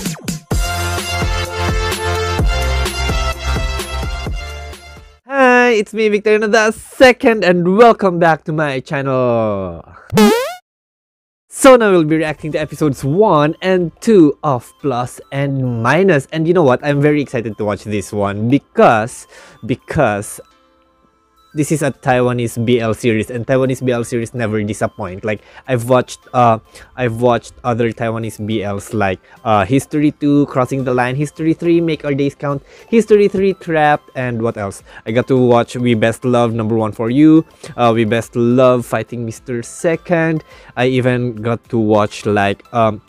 Hi, it's me, Victorino the second, and welcome back to my channel. So now we'll be reacting to episodes 1 and 2 of Plus and Minus. And you know what? I'm very excited to watch this one because this is a Taiwanese BL series, and Taiwanese BL series never disappoint. Like I've watched other Taiwanese BLs like History 2, Crossing the Line, History 3, Make Our Days Count, History 3, Trapped, and what else? I got to watch We Best Love Number 1 for You, We Best Love Fighting Mr. Second. I even got to watch like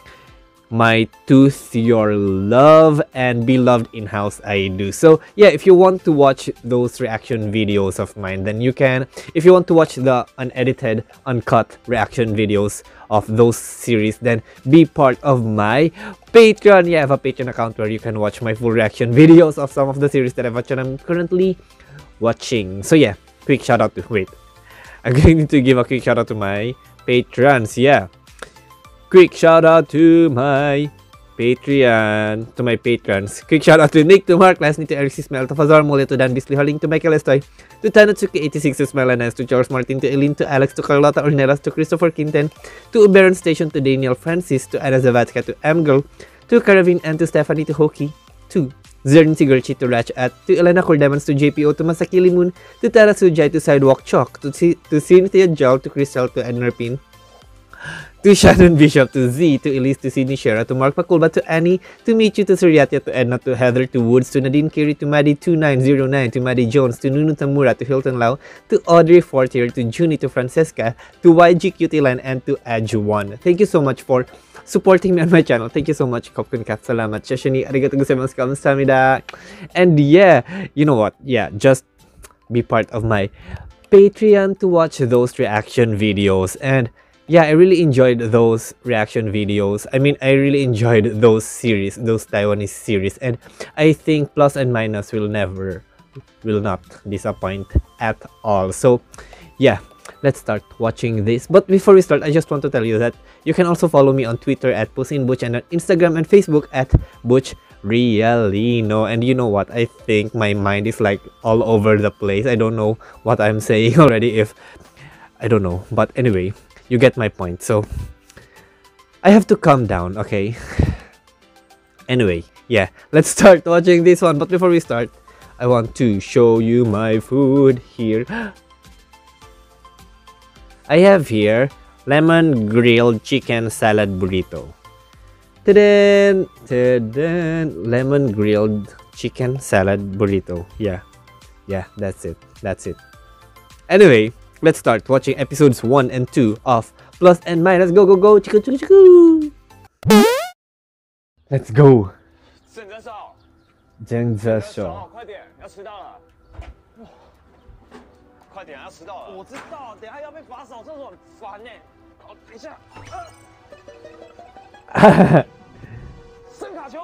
My Tooth, Your Love, and Beloved In-House I Do. So yeah, if you want to watch those reaction videos of mine, then you can. If you want to watch the unedited, uncut reaction videos of those series, then be part of my Patreon. Yeah, I have a Patreon account where you can watch my full reaction videos of some of the series that I've watched and I'm currently watching. So yeah, quick shout out to, wait, I'm going to give a quick shout out to my patrons. Yeah, quick shout out to my Patreon, to my patrons. Quick shout out to Nick, to Mark, Leslie, to Eric Smell, to Fazar Mole, to Dan Bisley Holling, to Michael Estoy, to Tanatsuki86, to Smelanes, to Charles Martin, to Eileen, to Alex, to Carlotta Ornelas, to Christopher Quinten, to Uberon Station, to Daniel Francis, to Anna Zavatka, to M-Girl, to Caravine, and to Stephanie, to Hoki, to Zern Sigurchi, to Ratch At, to Elena Cordemans, to JPO, to Masakili Moon, to Tara Sujai, to Sidewalk Chalk, to Cynthia Jowl, to Crystal, to Ednerpin, to Shannon Bishop, to Z, to Elise, to Sydney Shera, to Mark Pakulba, to Annie, to Michu, to Suryatia, to Edna, to Heather, to Woods, to Nadine Kiri, to Maddie2909, to Maddie Jones, to Nunu Tamura, to Hilton Lau, to Audrey Fortier, to Junie, to Francesca, to YG Cutie Line, and to Edge1. Thank you so much for supporting me on my channel. Thank you so much. Kopkun kat salamat. Shashani, arigatou gozaimasu, kamsahamnida. And yeah, you know what? Yeah, just be part of my Patreon to watch those reaction videos. And yeah, I really enjoyed those reaction videos. I mean, I really enjoyed those series, those Taiwanese series. And I think Plus and Minus will not disappoint at all. So yeah, let's start watching this. But before we start, I just want to tell you that you can also follow me on Twitter at PussinButch and on Instagram and Facebook at ButchRealino. And you know what? I think my mind is like all over the place. I don't know what I'm saying already. I don't know. But anyway, you get my point. So I have to calm down, okay? Anyway, yeah, let's start watching this one. But before we start, I want to show you my food here. I have here lemon grilled chicken salad burrito. Ta-da! Ta-da! Lemon grilled chicken salad burrito. Yeah, that's it. Anyway, let's start watching episodes 1 and 2 of Plus and Minus. Go, go, go! Chiku, chiku, chiku! Let's go! 正在手， 快点，要迟到了。快点，要迟到了。我知道，等下要被罚扫厕所，很烦呢。好，等一下。圣卡球。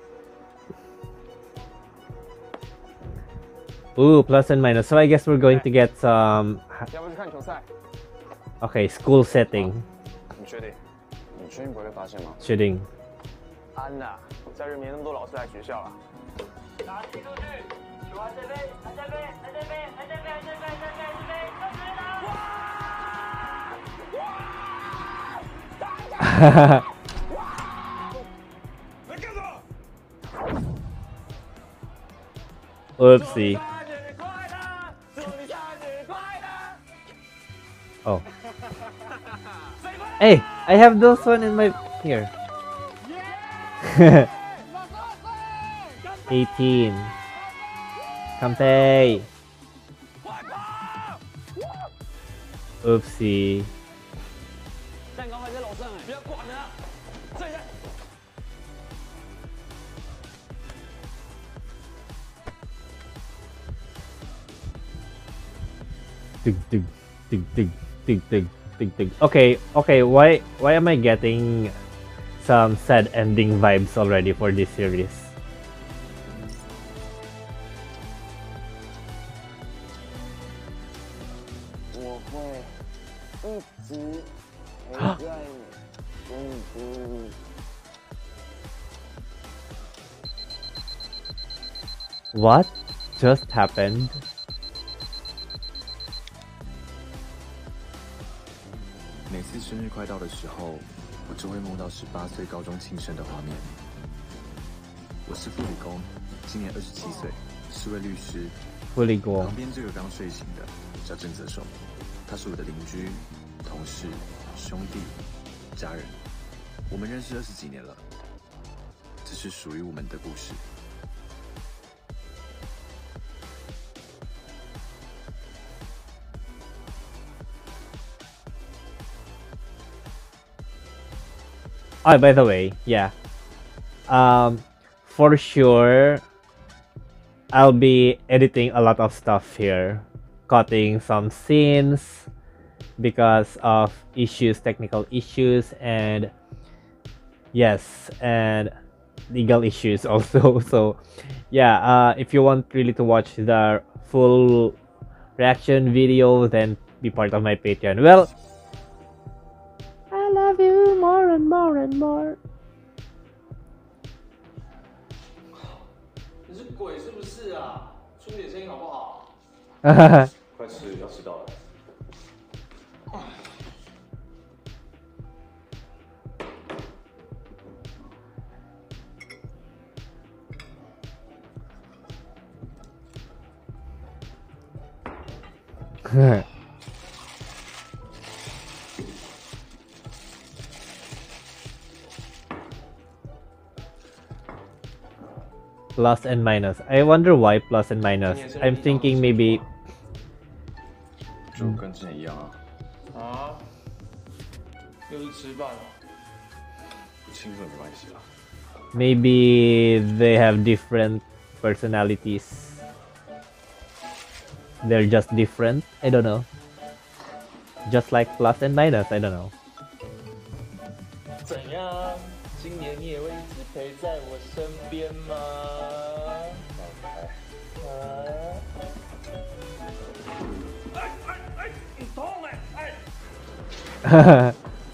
Ooh, Plus and Minus. So I guess we're going to get some. 要不去看球赛？ Okay, school setting. 你确定？你确定不会被发现吗？ 确定。 安娜，假日没那么多老师来学校了。打踢出去，球还在飞，还在飞，还在飞，还在飞，还在飞，还在飞，还在飞，就直接打！哇！ 哈哈哈。 在干什么 Oopsie. Oh. Hey, I have those one in my here. 18. Campay. Oopsie. 蛋糕还在楼上哎，不要管了，这一下。 Dig, dig, dig, dig, dig, dig, dig, dig. Okay, why am I getting some sad ending vibes already for this series? What just happened? 每次生日快到的时候，我就会梦到18岁高中庆生的画面。我是副理工，今年27岁，是位律师。 副理工。 旁边这个刚睡醒的叫郑泽寿，他是我的邻居、同事、兄弟、家人。我们认识20几年了，这是属于我们的故事。 Oh, by the way, yeah. For sure, I'll be editing a lot of stuff here, cutting some scenes because of issues, technical issues, and yes, and legal issues also. So, yeah. If you want really to watch the full reaction video, then be part of my Patreon. Well. I love you more and more and more. 你是鬼是不是啊？出点声音好不好？快吃，要迟到了。 Plus and minus. I wonder why plus and minus. I'm thinking maybe. 就跟之前一样啊。 啊？又是吃饭了？ 不庆祝也没关系啦。 Maybe they have different personalities. They're just different. I don't know. Just like plus and minus. I don't know. 怎样？今年你也会一直陪在我身边吗？你痛哈哈。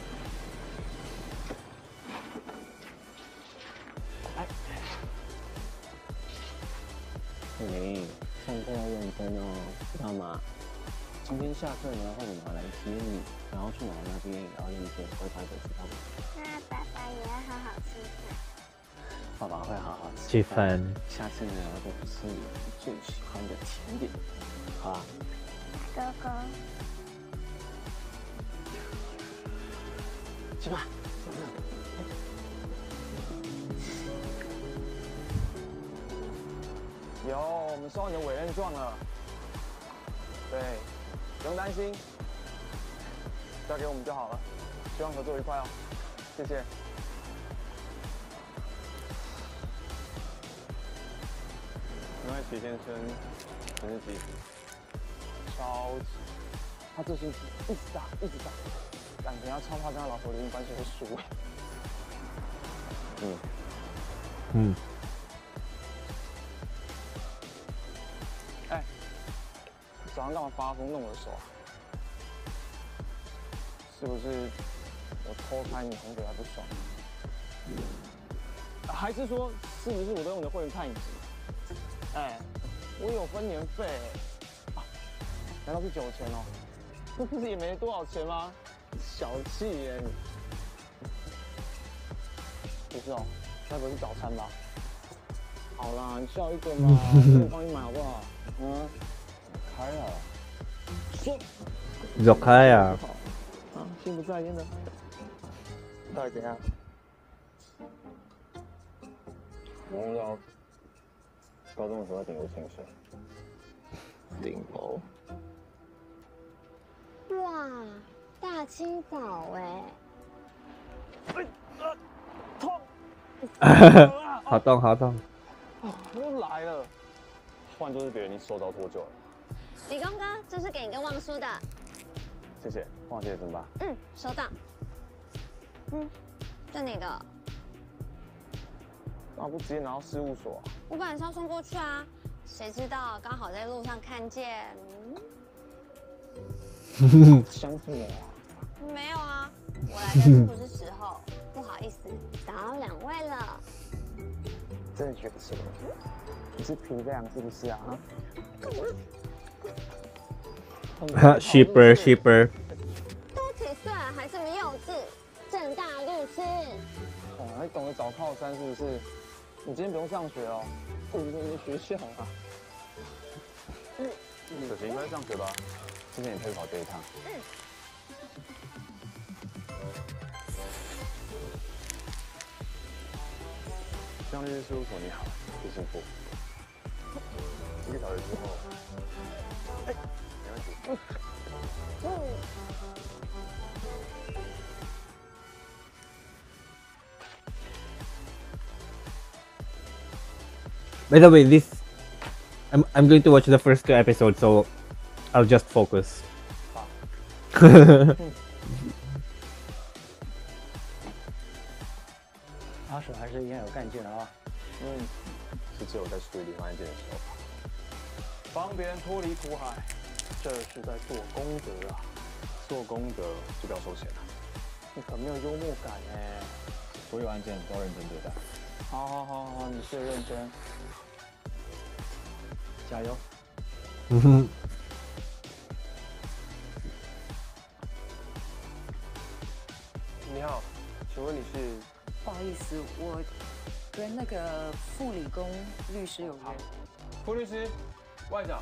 你上课要认真哦，知道吗？今天下课呢，会有妈来接你，然后去妈妈那边也要认真，乖乖的，知道吗？ 那爸爸也要好好吃饭。 爸爸会好好吃饭。 下次呢，会吃你最喜欢的甜点，好啊？ 哥哥。 去吧。 有，我们收你的委任状了。对，不用担心，交给我们就好了。希望合作愉快哦，谢谢。因为齐先生真是急，超级，他这星期一直打，感觉他超怕跟他老婆离婚关系会输。早上干嘛发疯弄我的手啊？是不是我偷拍你同学还不爽？还是说是不是我都用你的会员看影集？我有分年费难道是9000哦？这不是也没多少钱吗？小气耶你！不是哦，该不会是早餐吧？好啦，你叫一个嘛，我帮你买好不好？开了，说， 走开呀！ 心不在焉的，到底怎样？ 我梦到高中的时候顶楼庆生， 顶楼。 哇，大清早痛！ 好痛，好痛！ 又来了，换做是别人，你手早脱臼了。 理工哥，这是给你跟旺叔的。 谢谢，忘记了怎么办？ 收到。这你的。 那不直接拿到事务所？ 我本来是要送过去啊，谁知道刚好在路上看见。 相信我啊？ 没有啊，我来的真不是时候，不好意思，打扰2位了。 真的觉得是吗？ 你是皮这样是不是啊？ shipper shipper。 都几岁了还这么幼稚？正大律师。 哦，还懂得找靠山是不是？你今天不用上学哦，不如你的学校啊。 可晴应该上学吧？之前也陪跑这一趟。江律师事务所你好，谢幸福。1个小时之后，没问题。 By the way, I'm going to watch the first 2 episodes, so I'll just focus. 阿水还是应该有干劲的啊。 是只有在处理离婚案件的时候吧。 帮别人脱离苦海，这是在做功德啊！ 做功德就不要收钱了。 你可没有幽默感哎。 所有案件都要认真对待。 好，你最认真，加油！ 你好，请问你是？ 不好意思，我跟那个副理工律师有约。 副律师，外长。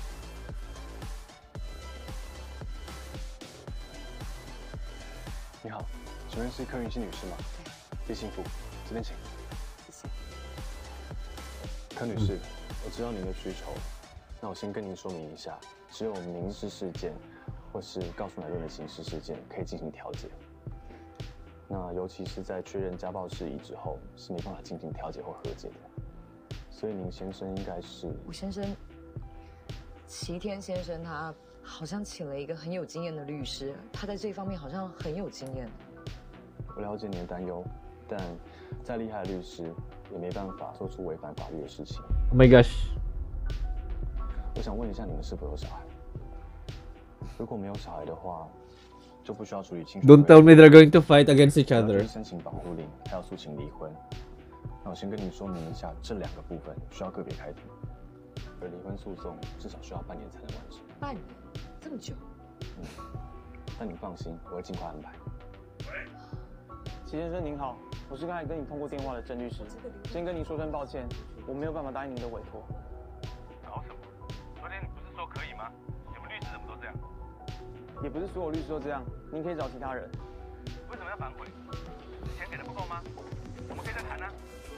你好，请问是柯云熙女士吗？对，叶幸福，这边请。 谢谢。 柯女士，我知道您的需求，那我先跟您说明一下，只有民事事件或是告诉乃论的刑事事件可以进行调解。那尤其是在确认家暴事宜之后，是没办法进行调解或和解的。所以您先生应该是…… 我先生，齐天先生，他好像请了一个很有经验的律师，他在这方面好像很有经验。 我了解您的担忧，但再厉害的律师也没办法做出违反法律的事情。 Oh my gosh！ 我想问一下，你们是否有小孩？如果没有小孩的话，就不需要处理亲属。 Don't tell me they're going to fight against each other. 申请保护令，还要诉请离婚。那我先跟你说明一下，这2个部分需要个别开庭，而离婚诉讼至少需要半年才能完成。 半年，这么久？ 但你放心，我会尽快安排。 齐先生您好，我是刚才跟你通过电话的郑律师，先跟您说声抱歉，我没有办法答应您的委托。 搞什么？昨天你不是说可以吗？你们律师怎么都这样？ 也不是所有律师都这样，您可以找其他人。 为什么要反悔？钱给的不够吗？我们可以再谈啊，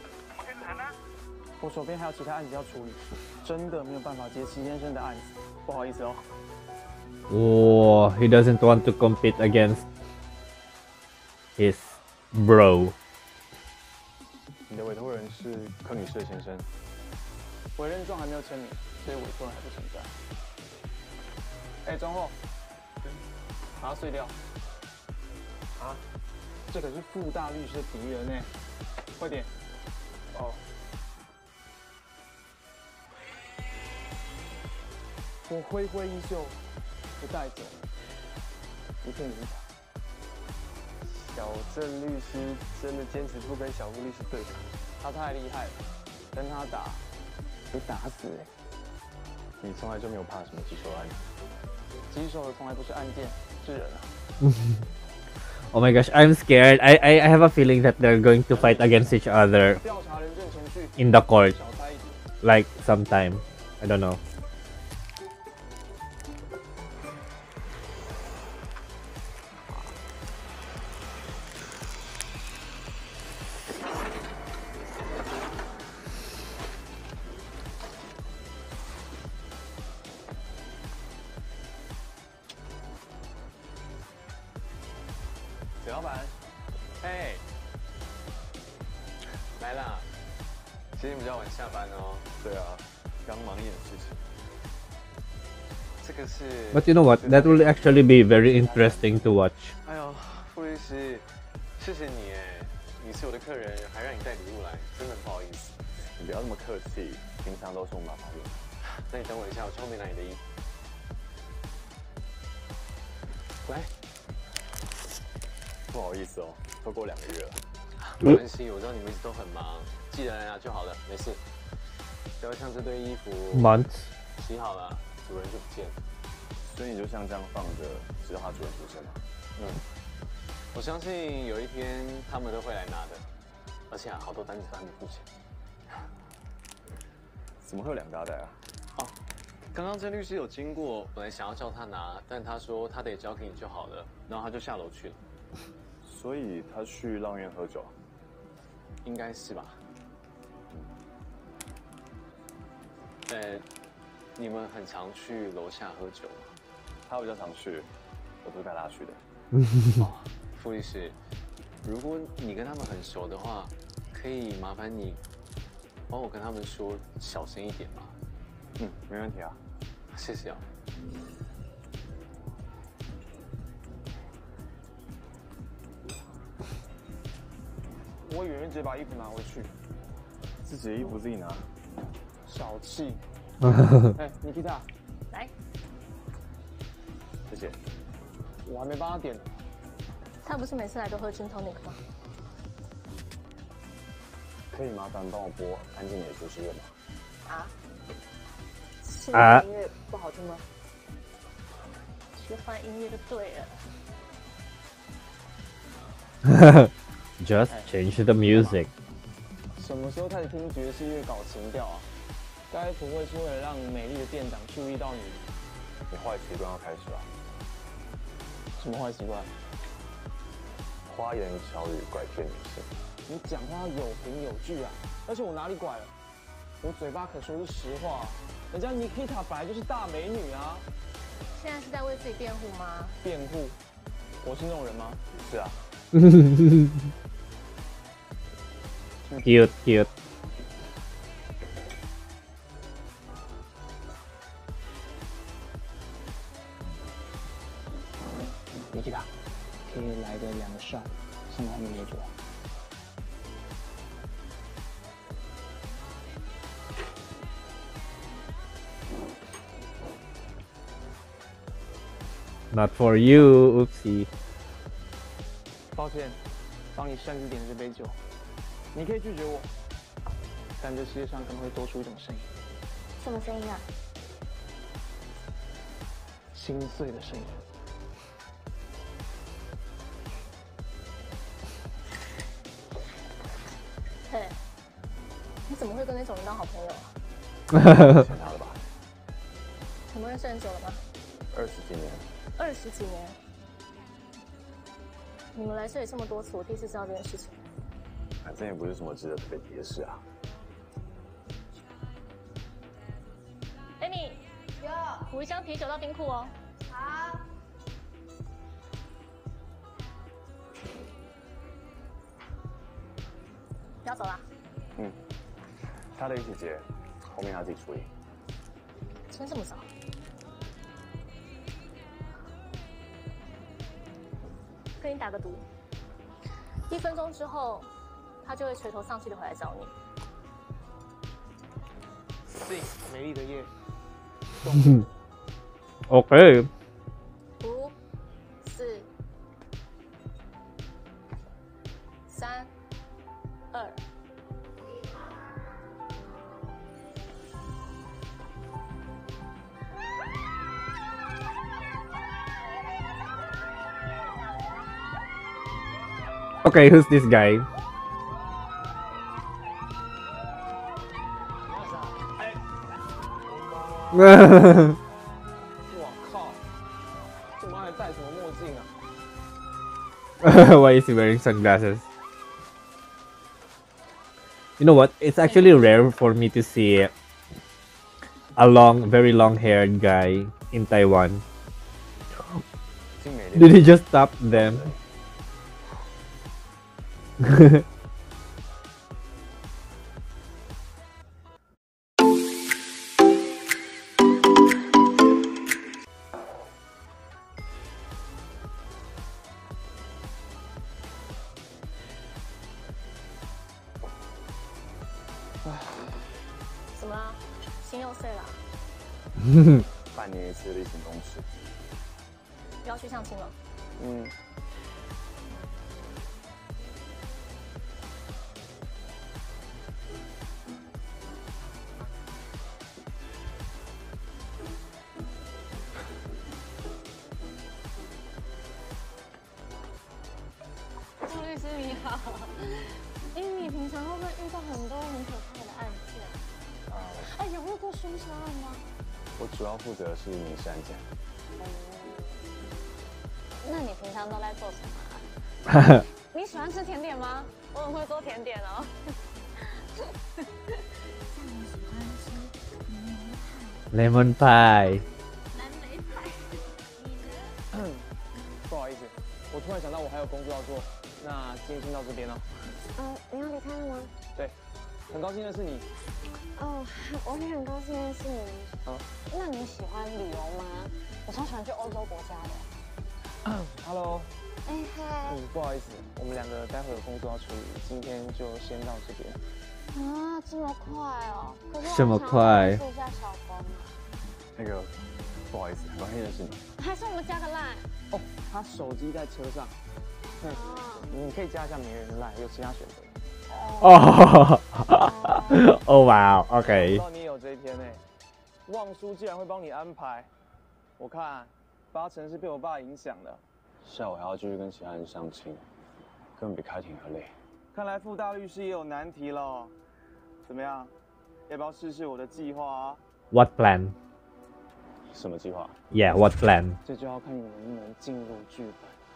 我手边还有其他案子要处理，真的没有办法接齐先生的案子，不好意思哦。 Oh, he doesn't want to compete against his bro. 你的委托人是柯女士的先生。 委任状还没有签名，所以委托人还不存在。哎，庄后，把它碎掉。啊，这可是傅大律师的敌人呢，快点。哦。我挥挥衣袖，就带走一片泥土。 小郑律师真的坚持不跟小吴律师对打， 他太厉害了，跟他打，被打死哎！ 你从来就没有怕什么棘手案子？ 棘手的从来不是案件，是人啊。 Oh my gosh, I'm scared. I have a feeling that they're going to fight against each other 调查人证程序 in the court, 小呆一点。 like sometime. I don't know. 水老板，嘿，来啦！今天比较晚下班哦。 对啊，刚忙一点事情。 这个是。 But you know what? That will actually be very interesting to watch. 哎呦，傅律师，谢谢你哎，你是我的客人，还让你带礼物来，真的很不好意思。 你不要那么客气，平常都是我们把法用。 那你等我一下，我去后面拿你的衣服。来。 不好意思哦，都过2个月了。 没关系，我知道你们一直都很忙，记得来拿就好了，没事。 不要像这堆衣服 months. 洗好了，主人就不见了。 所以你就像这样放着，直到它主人出现吗？ 我相信有一天他们都会来拿的，而且好多单子都还没付钱。 怎么会有2大袋啊？ 哦，刚刚郑律师有经过，本来想要叫他拿，但他说他得交给你就好了，然后他就下楼去了。 所以他去浪院喝酒啊？ 应该是吧？你们很常去楼下喝酒吗？ 他比较常去，我都是带他去的。 哦，傅律师，如果你跟他们很熟的话，可以麻烦你帮我跟他们说小声一点吗？ 没问题啊。 谢谢哦。 我以为你直接把衣服拿回去， 自己的衣服自己拿。 小气。尼基塔， 来， 谢谢。 我还没帮他点呢。 他不是每次来都喝 gin tonic 吗？ 可以麻烦帮我播安静点的爵士乐吗？ 啊？现在音乐不好听吗？去换音乐就对了。 Just change the music. 什么时候开始听爵士乐搞情调啊？该不会是为了让美丽的店长注意到你？ 你坏习惯要开始了。 什么坏习惯？ 花言巧语拐骗女性。 你讲话有凭有据啊！而且我哪里拐了？我嘴巴可说是实话，人家尼基塔本来就是大美女啊！ 现在是在为自己辩护吗？ 辩护？我是那种人吗？ 是啊。 Cute, cute. 尼基塔，可以来个2个 shot， 现在还没多久。 Not for you, oopsie. 抱歉，帮你擅自点了这杯酒，你可以拒绝我，但这世界上可能会多出一种声音。 什么声音啊？ 心碎的声音。 嘿，你怎么会跟那种人当好朋友啊？ 欠他的吧你们认识很久了吗 ？20几年。 20几年。你们来这里这么多次，我第一次知道这件事情。 反正也不是什么值得特别提的事啊。 Amy，补一箱啤酒到冰库哦。好。要走啦？ 他的一起结，后面他自己处理。 今天这么早？跟你打个赌，1分钟之后，他就会垂头丧气的回来找你。 Sing， 美丽的夜。 Okay. 5、4、3、2。 Okay, who's this guy? 我靠，这妈还戴什么墨镜啊？ Why is he wearing sunglasses? You know what? It's actually rare for me to see a very long-haired guy in Taiwan. Did he just stop them? 怎么了？心又碎了？ 半年一次的例行公事。 要去相亲了？ 律师你好。你平常会不会遇到很多很可怕的案件？有遇过凶杀案吗？ 我主要负责的是民事案件。 那你平常都在做什么啊？你喜欢吃甜点吗？我很会做甜点哦。 Lemon pie。 蓝莓派。你呢？ 不好意思，我突然想到我还有工作要做，那今天先到这边了。 你要离开了吗？ 对，很高兴认识你。 哦，我也很高兴认识你。那你喜欢旅游吗？我超喜欢去欧洲国家的。 Hello。 嗨。 不好意思，我们两个待会有工作要处理，今天就先到这边。 啊，这么快哦！可是这么快？ 试一下小峰。 那个，不好意思，很高兴认识你。 还是我们加个 line。 哦，他手机在车上。你可以加一下名人的 line，有其他选择。 哦。哦哇 ，OK。 知道你也有这一天呢。旺叔竟然会帮你安排，我看8成是被我爸影响的。 下午还要继续跟其他人相亲，根本比开庭还累。 看来傅大律师也有难题了。怎么样？要不要试试我的计划啊 ？What plan？ 什么计划 ？Yeah, what plan？ 这就要看你能不能进入剧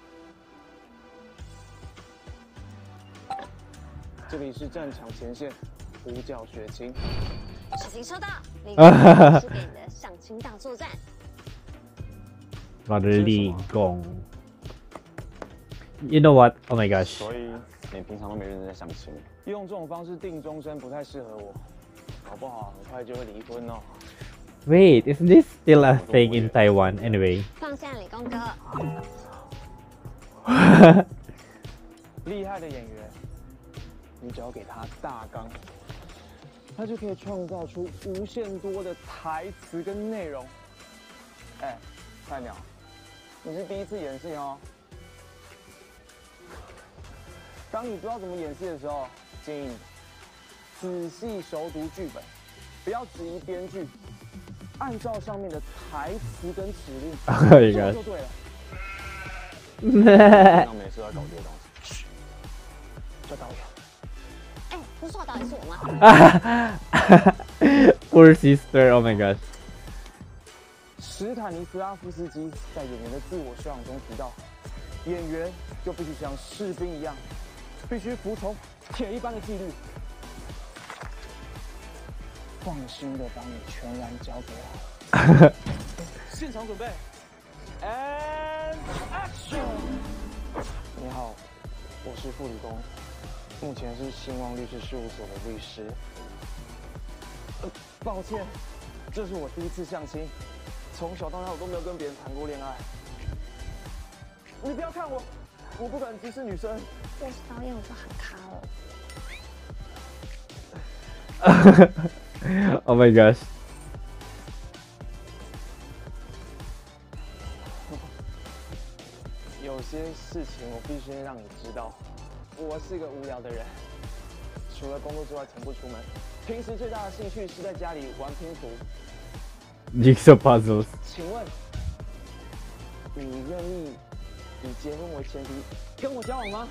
本。这里是战场前线，呼叫血清。 事情收到，立刻是给你的相亲大作战。 我的立功。You know what? Oh my gosh. 所以你平常都没认真在相亲。 用这种方式定终身不太适合我，搞不好很快就会离婚哦。 Wait, is this still a thing in Taiwan? Anyway. 放下理工哥。 厉害的演员，你只要给他大纲，他就可以创造出无限多的台词跟内容。菜鸟，你是第一次演戏哦。当你不知道怎么演戏的时候，建议你仔细熟读剧本，不要质疑编剧，按照上面的台词跟指令做就对了。 平常没事要搞这些东西。 叫导演。 不是说导演是我吗 ？Poor sister, oh my god. 史坦尼斯拉夫斯基在演员的自我修养中提到，演员就必须像士兵一样，必须服从铁一般的纪律。放心的把你全然交给我。现场准备 ，and action！ 你好，我是傅理工，目前是兴旺律师事务所的律师。抱歉，这是我第一次相亲。从小到大我都没有跟别人谈过恋爱。你不要看我，我不敢直视女生。 我是导演，我就很卡了。 Oh my gosh. 有些事情我必须让你知道，我是个无聊的人，除了工作之外从不出门。平时最大的兴趣是在家里玩拼图。 Jigsaw puzzles. 请问，你愿意以结婚为前提跟我交往吗？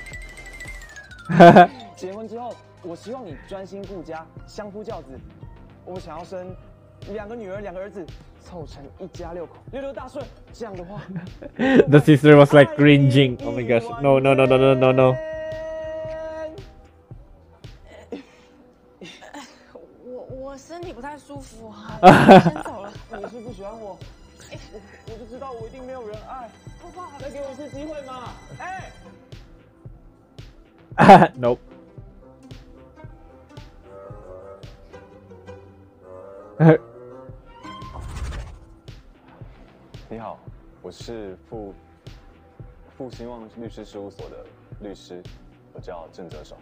结婚之后，我希望你专心顾家，相夫教子。我们想要生2个女儿2个儿子，凑成1家6口，6大顺。这样的话 ，The sister was like cringing. Oh my gosh! No, no, no, no, no, no, no. 我身体不太舒服，我先走了。 你是不喜欢我？我就知道我一定没有人爱。再给我一次机会嘛！ Nope. 你好，我是傅兴旺律师事务所的律师，我叫郑哲守。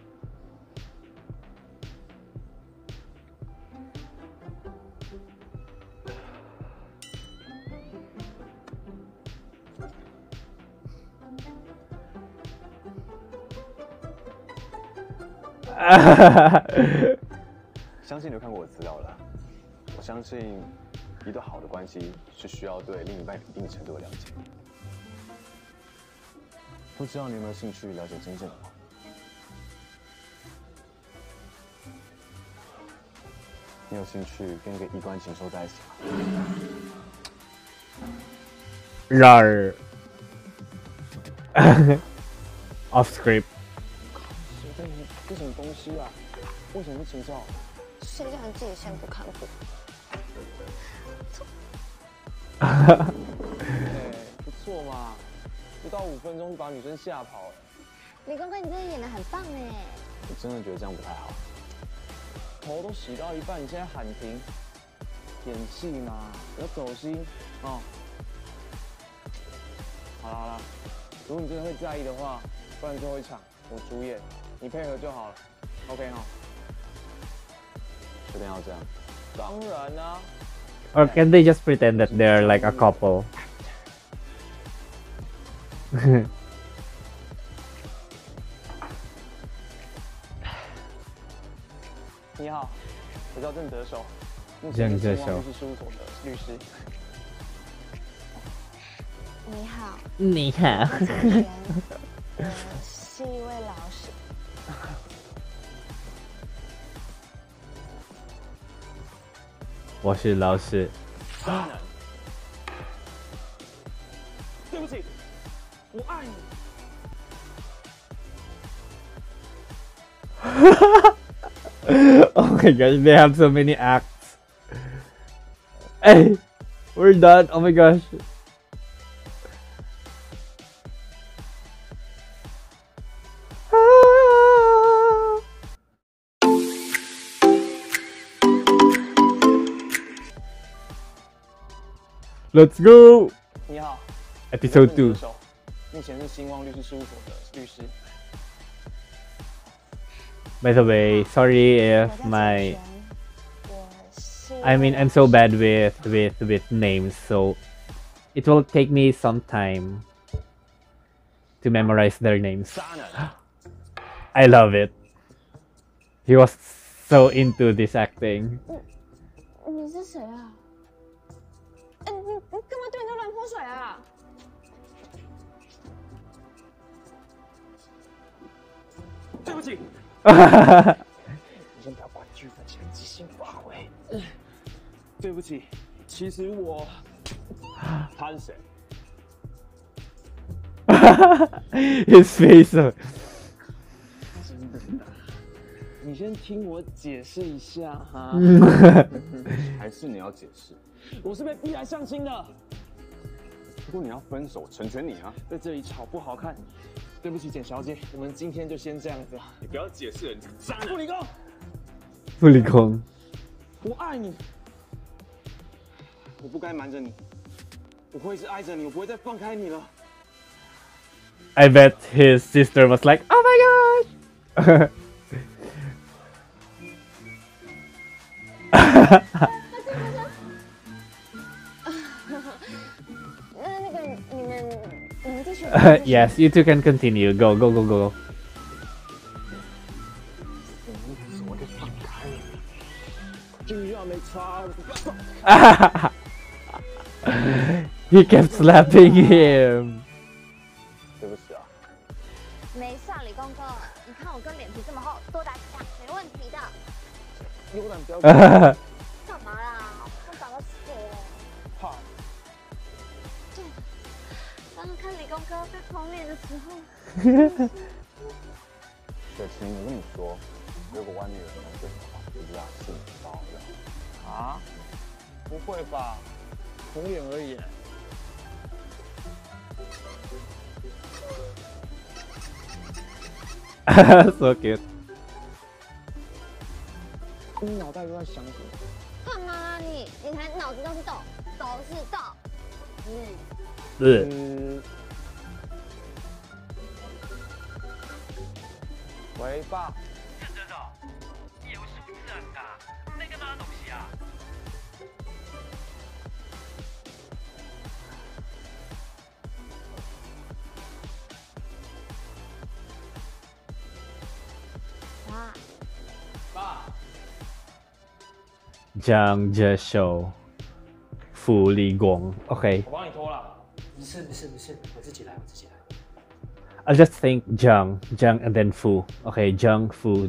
相信你有看过我的资料了。我相信一段好的关系是需要对另一半有一定程度的了解。 不知道你有没有兴趣了解真正的我？你有兴趣跟一个衣冠禽兽在一起吗 ？Rar off script。 这什么东西啊？为什么是禽兽？ 谁叫你自己先不看过？ 哎，不错嘛，不到5分钟就把女生吓跑了。 李公哥，你真的演得很棒哎！ 你真的觉得这样不太好？ 头都洗到一半，你现在喊停，演戏嘛，不要走心哦。好啦好啦，如果你真的会在意的话，不然最后一场我主演，你配合就好了 ，OK 哈。 确定要这样？ 当然啦。 Or can they just pretend that they're like a couple? 你好，我叫郑德守，目前是新王律师事务所的律师。 你好， 你好， 我是一位老师。 我是老师。 对不起，我爱你。 Oh my gosh, they have so many acts. Hey, we're done. Oh my gosh. Let's go. 你好 Episode 2。 目前是新旺律师事务所的律师。 By the way, sorry if I'm so bad with names, so it will take me some time to memorize their names. I love it. He was so into this acting. 你是谁啊？哎，你干嘛对人家乱泼水啊？ 对不起。你先不要管剧本，先即兴发挥。对不起，其实我……他是谁？ His face. 真的，你先听我解释一下哈。 还是你要解释？ 我是被逼来相亲的。 如果你要分手，成全你啊！ 在这里吵不好看。对不起，简小姐，我们今天就先这样子。 你不要解释了，你渣男！ 不理工， 不理工。 我爱你，我不该瞒着你，我会一直爱着你，我不会再放开你了。 I bet his sister was like, "Oh my gosh!" 那个你们继续。 Yes, you two can continue. Go, go, go, go. 我就放开你，就要没差。 He kept slapping him. 对不起啊。 没事啊，李公哥，你看我跟脸皮这么厚，多打几下没问题的。 有胆不要。 干嘛啦？我打到死了。 怕。 对，刚刚看李公哥在狂脸的时候。 雪晴，我跟你说，如果湾女人能对你的话，我就让是你包了。 啊？不会吧？红脸而已。 So cute. 你脑袋都在想什么？ 干嘛啊你？你才脑子都是豆，都是豆。 喂，爸。 认真的，你以为数字很大？那个哪东西啊？ 爸， Jang Jesho, 傅立光 OK. 我帮你拖了。 不是，我自己来。 I'll just think Jung, and then Fu. Okay, Jung, Fu.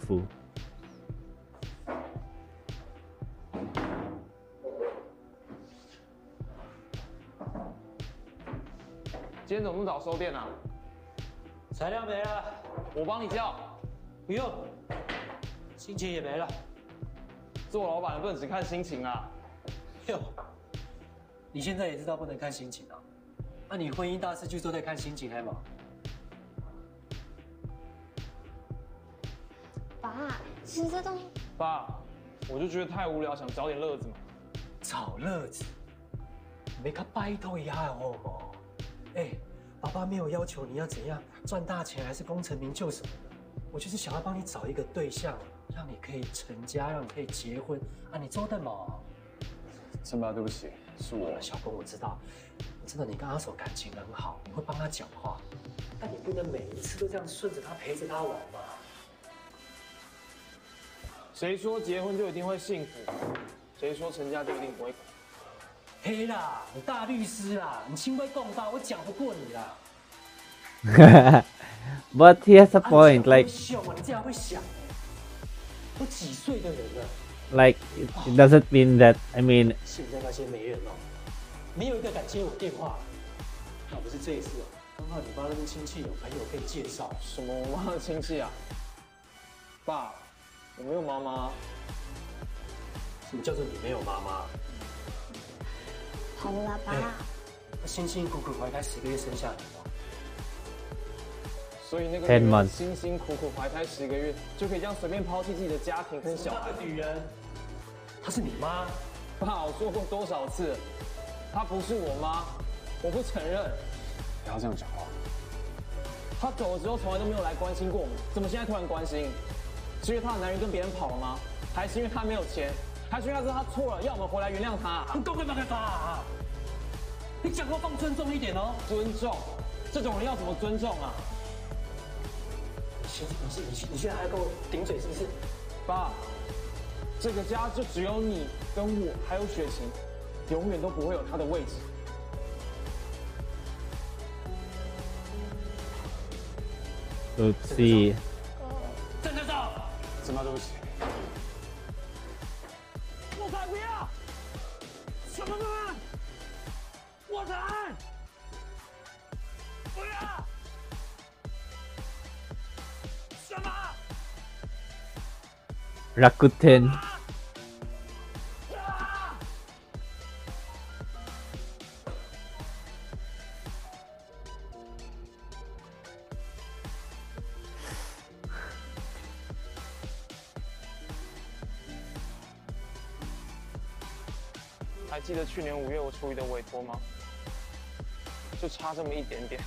今天怎么那么早收店啊？ 材料没了， 我帮你叫。 不用，心情也没了。 做老板的不能只看心情啊。 哟，你现在也知道不能看心情啊？那你婚姻大事据说在看心情，还吗？ 爸，其实这东西…… 爸，我就觉得太无聊，想找点乐子嘛。 找乐子？没个拜托一下好不好？哎，爸爸没有要求你要怎样赚大钱，还是功成名就什么的。我就是想要帮你找一个对象，让你可以成家，让你可以结婚啊！你做的嘛？ 陈爸，对不起，是我。 小公，我知道你跟阿手感情很好，你会帮他讲话，但你不能每一次都这样顺着他陪着他玩嘛。 谁说结婚就一定会幸福？谁说成家就一定不会苦？ 嘿啦，你大律师啦，你轻微共道，我讲不过你啦。 But he has a point, like 你这样会想，都几岁的人了。 Like it doesn't mean that I mean. 现在那些媒人哦，没有一个敢接我电话。那不是这一次哦，刚好你爸那边亲戚有朋友可以介绍。 什么我妈的亲戚啊？爸，我没有妈妈。 什么叫做你没有妈妈？ 好了，爸。 他辛辛苦苦怀胎10个月生下你哦。 所以那个女人辛辛苦苦怀胎10个月，就可以这样随便抛弃自己的家庭跟小孩。 女人，她是你妈。 爸，我说过多少次，她不是我妈，我不承认。 不要这样讲话。 她走了之后，从来都没有来关心过我们，怎么现在突然关心？是因为她的男人跟别人跑了吗？还是因为她没有钱？还是因为她知道她错了，要我们回来原谅她？ 你够没办法啊！你讲话放尊重一点哦。 尊重，这种人要怎么尊重啊？ 你现在还要跟我顶嘴是不是？ 爸，这个家就只有你跟我还有雪晴，永远都不会有她的位置。 Oopsie。 站得上。 陈爸，对不起。 我才不要！什么妈？我才不要！什么？ Rakuten。 还记得去年5月我处理的委托吗？就差这么一点点。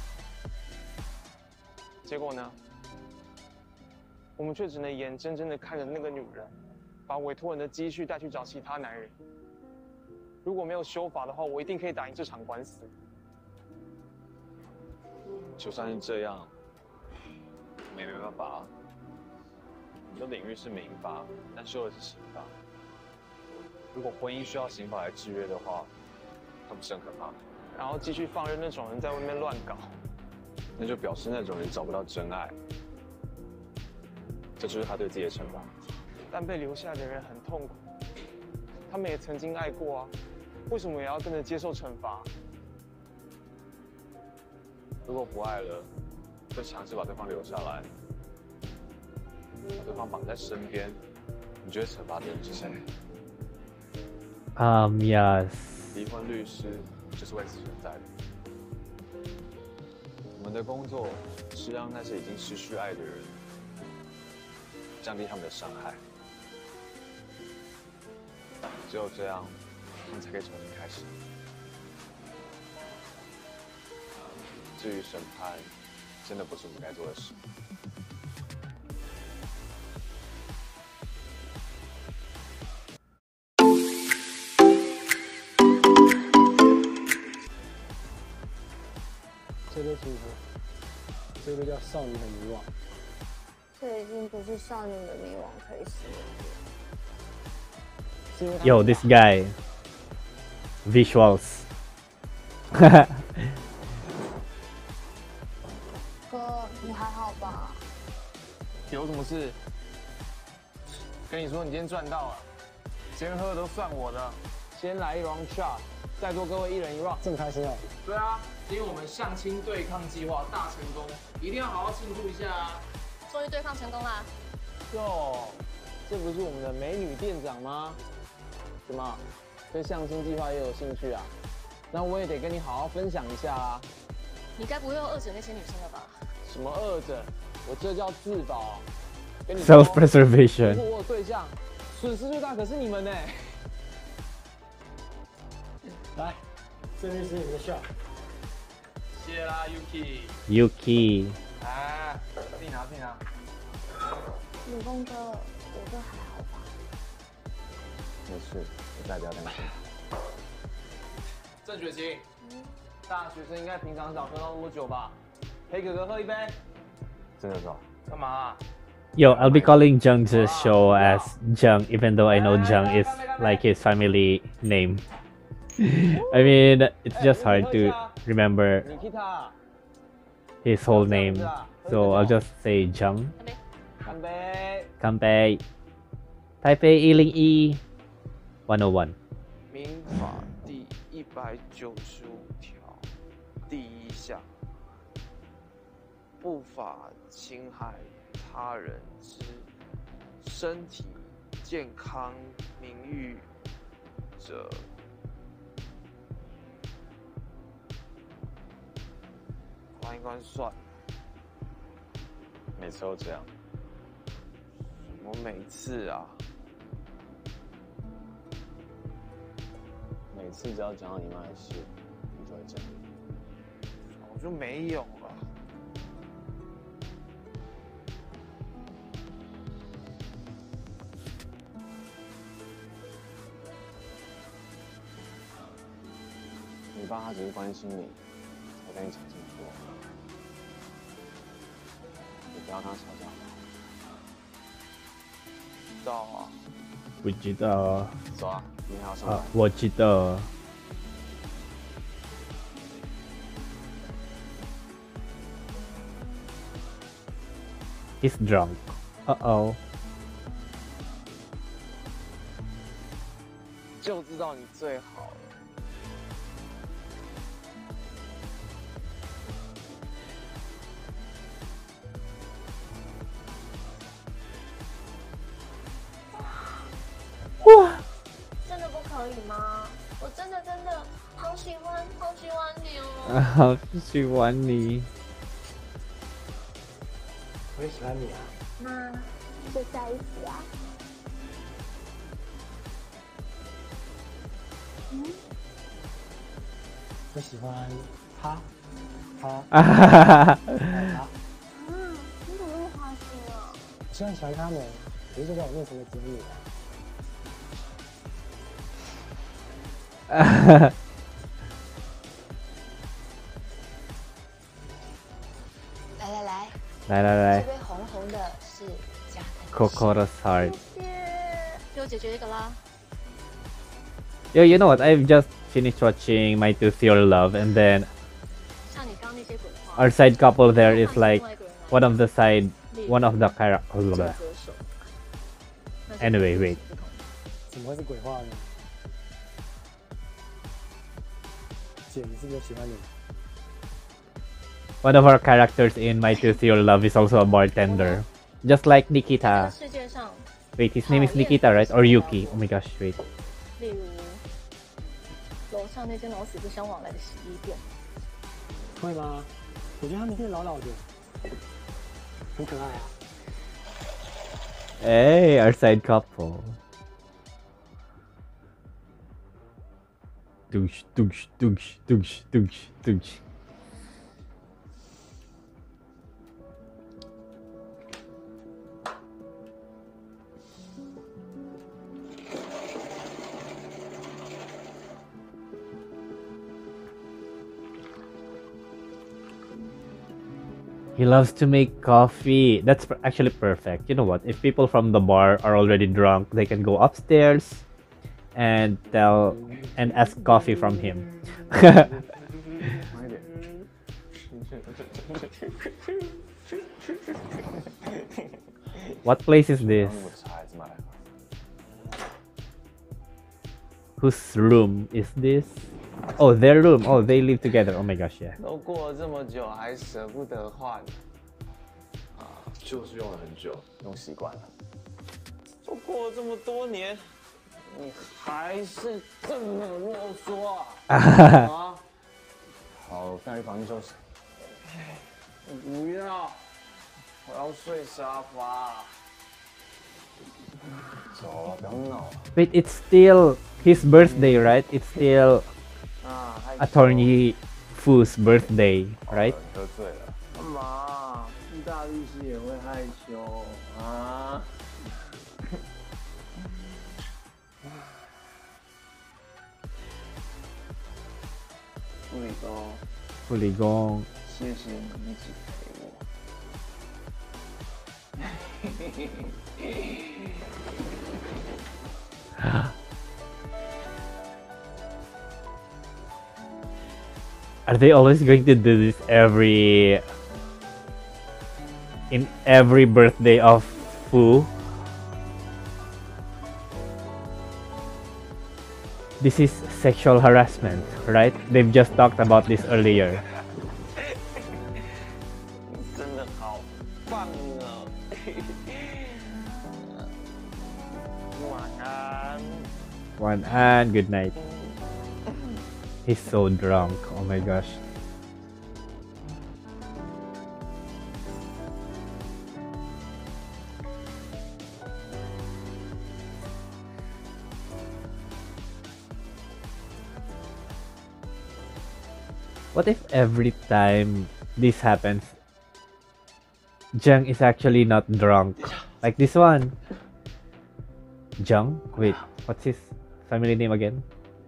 结果呢？我们却只能眼睁睁地看着那个女人，把委托人的积蓄带去找其他男人。如果没有修法的话，我一定可以打赢这场官司。 就算是这样，我们也没办法。你的领域是民法，但修的是刑法。如果婚姻需要刑法来制约的话，那不是很可怕？ 然后继续放任那种人在外面乱搞， 那就表示那种人找不到真爱。这就是他对自己的惩罚。 但被留下的人很痛苦，他们也曾经爱过啊，为什么也要跟着接受惩罚？ 如果不爱了，就强制把对方留下来，把对方绑在身边，你觉得惩罚的人是谁 ？Yes。 离婚律师就是为此存在的。我们的工作是让那些已经失去爱的人降低他们的伤害，只有这样，他们才可以重新开始。至于审判，真的不是我们该做的事。 这个舒服，这个叫少女的迷惘。 这已经不是少女的迷惘可以使用。 Yo, this guy. Visuals. 哥。 事？跟你说，你今天赚到了，今天喝的都算我的。先来一 round shot， 再多各位一人一 round。 这么开心哦？ 对啊，今天我们相亲对抗计划大成功，一定要好好庆祝一下啊！ 终于对抗成功啦！ 哟，这不是我们的美女店长吗？怎么，对相亲计划也有兴趣啊？那我也得跟你好好分享一下啊！ 你该不会又饿着那些女生了吧？ 什么饿着？我这叫自保。跟你说 Self-preservation 如果我有对象，损失最大可是你们呢。 来，这边是你的 shot。 谢啦，Yuki。 Yuki， 哎，自己拿，自己拿。 鲁公哥，我这还好吧？ 没事，你再不要担心。 郑雪晴，大学生应该平常少喝到那么久吧？陪哥哥喝一杯。 真的走。 干嘛？ Yo, I'll be calling Jung's show as Jung, even though I know Jung is like his family name. I mean, it's just hard to remember his whole name, so I'll just say Jung. 干杯！ 干杯！台北101 101。 民法第195条第1项，不法侵害他人之身体健康名誉者，关一关算了。 每次都这样。 什么每次啊？ 每次只要讲到你妈的事，你就会这样。 早就没有了。 你爸他只是关心你，才跟你讲这么多。你不要跟他吵架好不好？ 知道啊。 不知道。 走啊，明天要上班。 我知道。He's drunk. Uh-oh. 就知道你最好了。 哇！真的不可以吗？我真的好喜欢你哦！ 好喜欢你。 我也喜欢你啊。 那就在一起啊！ 我喜欢他。 你怎么那么花心啊？ 我虽然喜欢他们，可是就在我面前的只有你啊。 来， 这杯红红的是加藤 Coco's Heart。 谢谢，给我解决一个啦。 Yo, you know what? I've just finished watching My Tooth Your Love, and then our side couple there is like one of the characters. Anyway, wait. 怎么会是鬼话呢？姐，你是不是喜欢你？ One of our characters in My Tooth Your Love is also a bartender, just like Nikita. Wait, his name is Nikita, right? Or Yuki? Oh my gosh, wait. 例如，楼上那间老死不相往来的洗衣店。 会吗？我觉得他们店老老的，很可爱啊。 Hey, our side couple. Douche, douche, douche, douche, douche, douche. He loves to make coffee. That's actually perfect. You know what? If people from the bar are already drunk, they can go upstairs and ask coffee from him. What place is this? 我的茶还是买了。 Whose room is this? Oh, their room. Oh, they live together. Oh my gosh, yeah. 都过了这么久，还舍不得换， 就是用了很久，用习惯了。 都过了这么多年，你还是这么啰嗦啊！啊！ 好，带去房间休息。 我不要，我要睡沙发。 走了，不要闹了。 Wait, it's still his birthday, right? It's still 啊，害羞 Attorney Fu's birthday, right? 你喝醉了。 干嘛？大律师也会害羞啊？不理工， 不理工。 谢谢你一直陪我。 Are they always going to do this in every birthday of Fu? This is sexual harassment, right? They've just talked about this earlier. 真的好棒哦！晚安。 One and good night. He's so drunk. Oh my gosh. What if every time this happens, Jung is actually not drunk? Like this one. Jung? Wait, what's his family name again?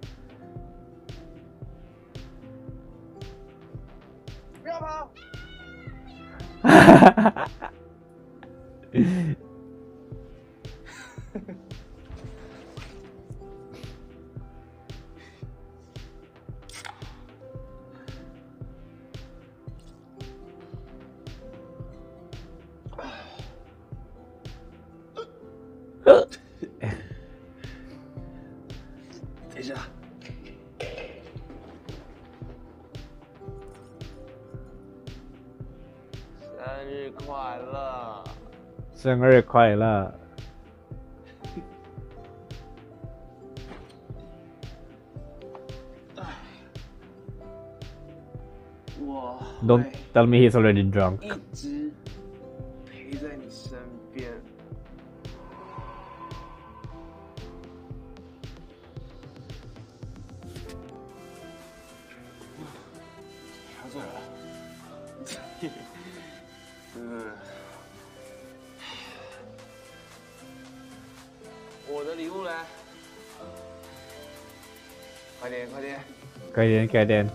Summer Kwaila. Don't tell me he's already drunk. 一直陪在你身边。 喝醉了。 我的礼物嘞？快点，快点！ 快点，快点。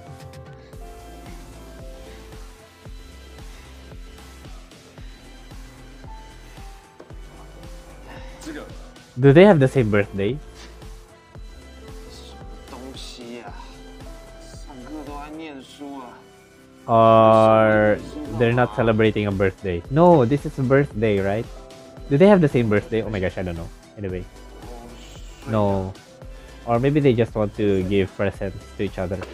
这个 Do they have the same birthday? 什么东西呀？上课都在念书啊。 Or they're not celebrating a birthday? No, this is a birthday, right? Do they have the same birthday? Oh my gosh, I don't know. Anyway. No. Or maybe they just want to give presents to each other.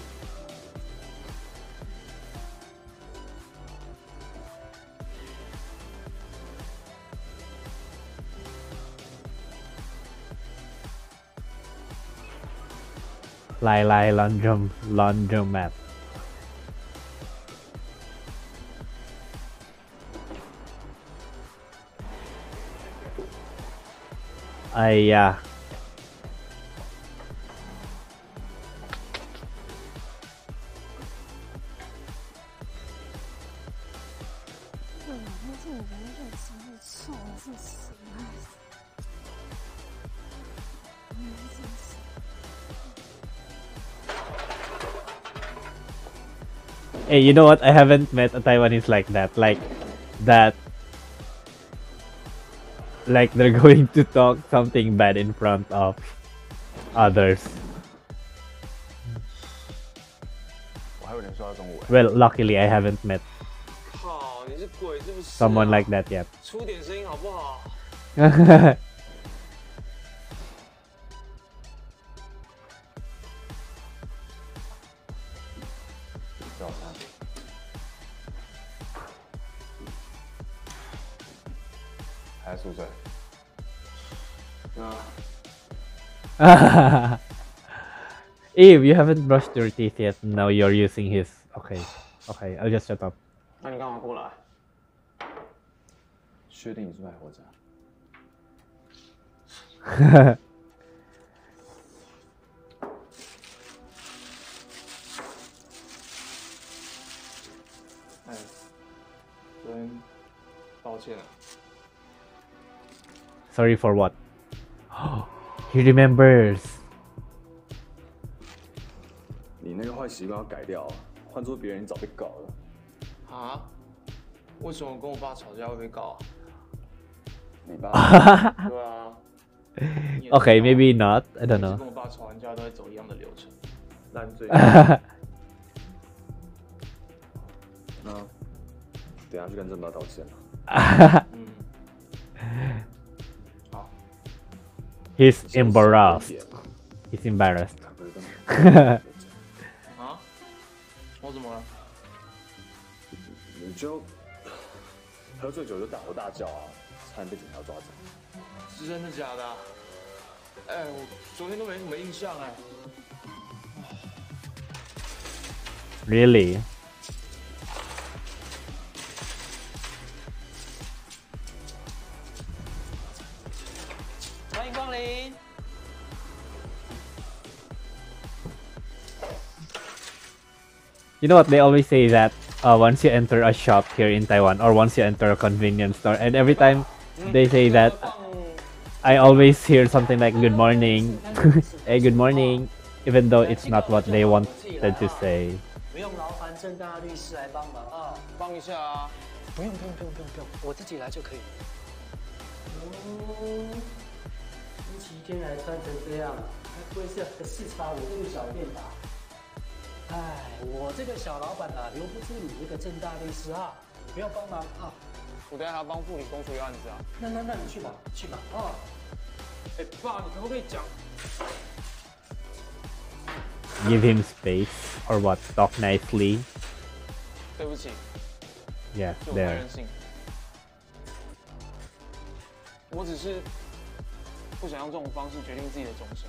Lai Lai Laundromat. Yeah. Hey, you know what? I haven't met a Taiwanese like that. Like they're going to talk something bad in front of others. Well, luckily I haven't met 好？你是鬼是不是、啊、 Someone like that, yeah. 出点声音好不好？ 早餐。还在宿舍。 Eve, you haven't brushed your teeth yet. Now you're using his. Okay, okay. I'll just shut up. 那你干嘛过来？ 确定你是卖火柴？ 哎，昨天抱歉啊。 Sorry for what? He remembers. 你那个坏习惯要改掉，换做别人，你早被搞了。 啊？为什么跟我爸吵架会被告啊？ 你爸？ 对啊。 Okay, maybe not. I don't 每 know. 次跟我爸吵完架都会走一样的流程，烂醉。 那等下去跟正爸道歉了。 好。 He's embarrassed. He's embarrassed. 啊？我怎么了？ 你就喝醉酒就大吼大叫啊，差点被警察抓走。 是真的假的、啊？哎，我昨天都没什么印象哎。 Really? 欢迎光临。 You know what? They always say that once you enter a shop here in Taiwan, or once you enter a convenience store, and every time they say that, I always hear something like "Good morning," "Hey, good morning," even though it's not what they wanted to say. 不用劳烦正大律师来帮忙啊， 帮一下啊。 不用，我自己来就可以。星期天还穿成这样，该不会是4855这个小店吧？哎，我这个小老板啊，留不住你这个正大律师啊，不要帮忙啊。 我等下还要帮副理公处理案子啊。 那你去吧啊。 哎，爸，你可不可以讲？ Give him space, or what? Talk nicely. 对不起。 Yeah, 就我太 there. 任性。我只是不想用这种方式决定自己的终身。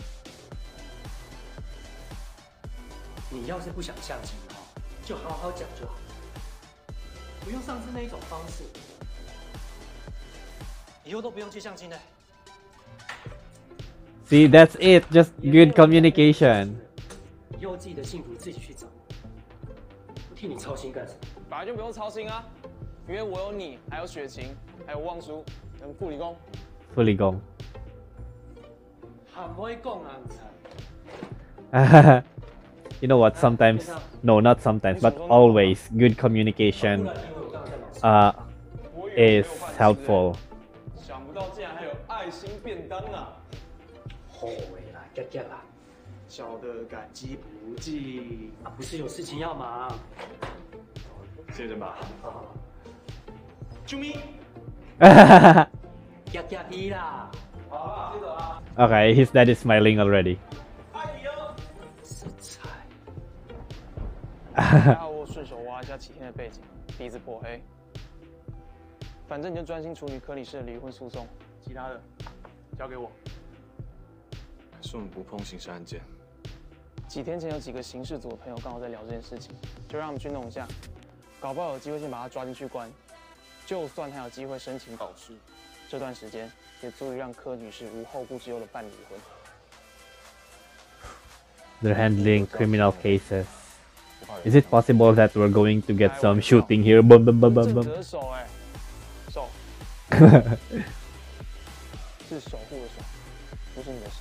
你要是不想相亲哈，就好好讲就好，不用上次那一种方式。以后都不用去相亲了。 See, that's it. Just good communication. 以后自己的幸福自己去找，我替你操心干什么？ 本来就不用操心啊，因为我有你，还有雪晴，还有望叔跟副理工。 副理工。 很会讲啊，你 You know what? Sometimes, no, not sometimes, but always, good communication is helpful. 想不到竟然还有爱心便当啊！ 后悔啦，嘎啦，小的感激不尽啊，不是有事情要忙。 谢谢正爸。 啾咪。嘎滴啦。 好了，接走啊。 Okay, his dad is smiling already. 还好我顺手挖一下启天的背景，鼻子破黑。反正你就专心处理科里市的离婚诉讼，其他的交给我。 是我们不碰刑事案件。 几天前有几个刑事组的朋友刚好在聊这件事情，就让他们去弄一下，搞不好有机会先把他抓进去关。就算他有机会申請保释，这段时间也足以让柯女士无后顾之忧的办离婚。 They're handling criminal cases. Is it possible that we're going to get some shooting here? Boom, boom, boom, boom, 正 boom. 直的手哎，手是守护的手，不是你的手。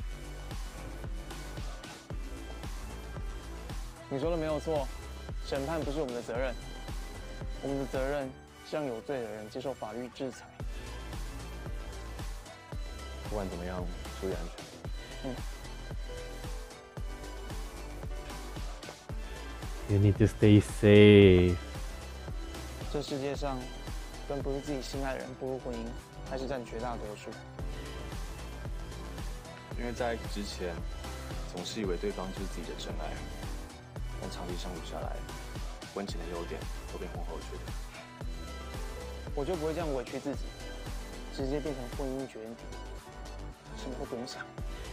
你说的没有错，审判不是我们的责任，我们的责任是让有罪的人接受法律制裁。 不管怎么样，注意安全。 You need to stay safe. 这世界上跟不是自己心爱的人步入婚姻，还是占绝大多数。 因为在一起之前，总是以为对方就是自己的真爱，但长期相处下来，婚前的优点都变婚后的缺点。 我就不会这样委屈自己，直接变成婚姻绝缘体，什么都不用想。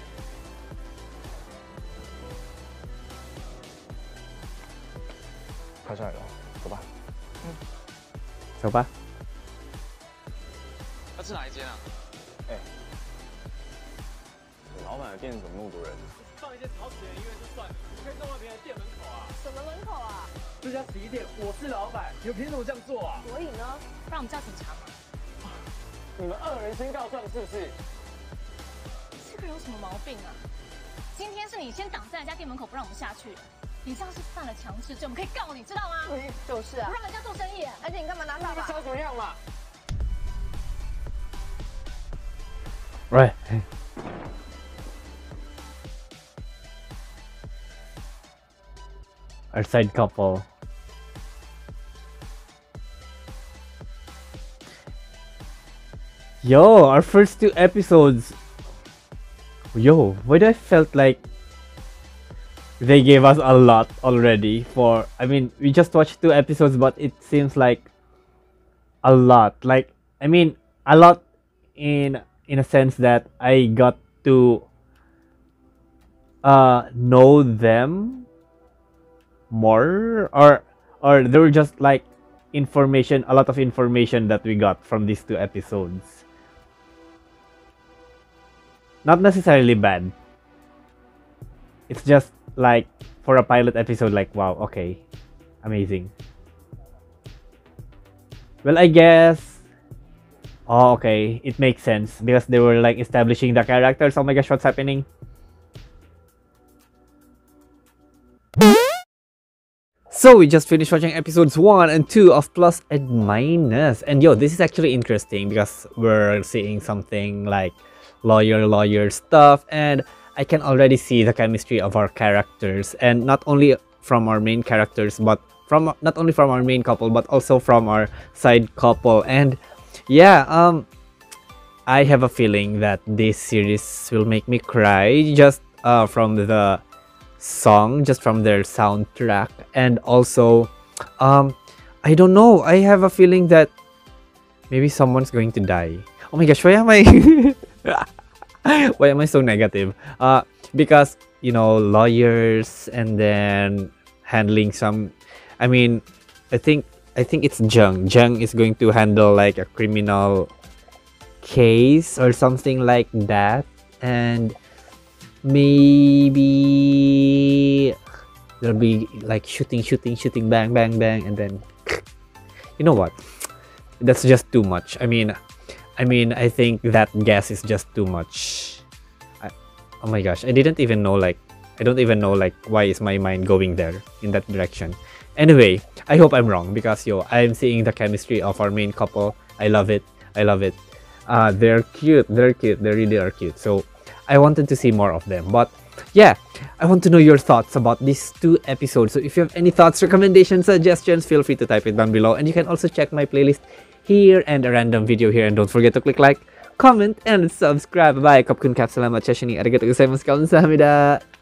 快下来了，走吧。 走吧。 要吃哪一间啊？ 哎，老板的店怎么那么多人？ 放一些吵死人的音乐就算了，不可以弄到别人店门口啊！ 什么门口啊？ 这家洗衣店我是老板，你们凭什么这样做啊？ 所以呢，不然我们叫警察嘛。 你们恶人先告状是不是？ 这个人有什么毛病啊？今天是你先挡在人家店门口不让我们下去，你这样是犯了强制罪，我们可以告你，知道吗？就是啊，不让人家做生意，而且你干嘛拿爸爸？ 想怎么样嘛？ Right. Our side couple. Yo, our first 2 episodes. Yo, why do I felt like they gave us a lot already for, I mean, we just watched 2 episodes, but it seems like a lot. Like, I mean, a lot in a sense that I got to know them more, or there were just like information, a lot of information that we got from these 2 episodes. Not necessarily bad. It's just like for a pilot episode, like wow, okay, amazing. Well, I guess. Oh, okay, it makes sense because they were like establishing the characters. Oh my gosh, what's happening? So we just finished watching episodes 1 and 2 of Plus and Minus, and yo, this is actually interesting because we're seeing something like lawyer stuff, and I can already see the chemistry of our characters, and not only from our main characters, but from not only from our main couple, but also from our side couple. And yeah, I have a feeling that this series will make me cry just from the song, just from their soundtrack, and also I don't know, I have a feeling that maybe someone's going to die. Oh my gosh, why am I why am I so negative? Because, you know, lawyers, and then handling some, I mean, I think it's Jung. Jung is going to handle like a criminal case or something like that, and maybe there'll be like shooting, bang, and then you know what? That's just too much. I mean, I think that guess is just too much. Oh my gosh, I don't even know like why is my mind going there in that direction. Anyway, I hope I'm wrong because yo, I'm seeing the chemistry of our main couple. I love it. They're cute. They really are cute. So I wanted to see more of them. But yeah, I want to know your thoughts about these 2 episodes. So if you have any thoughts, recommendations, suggestions, feel free to type it down below. And you can also check my playlist here and a random video here. And don't forget to click like, comment, and subscribe. Bye. Kapkun Kapsalam at Shashini. Arigatou gozaimasu. Kamsahamnida.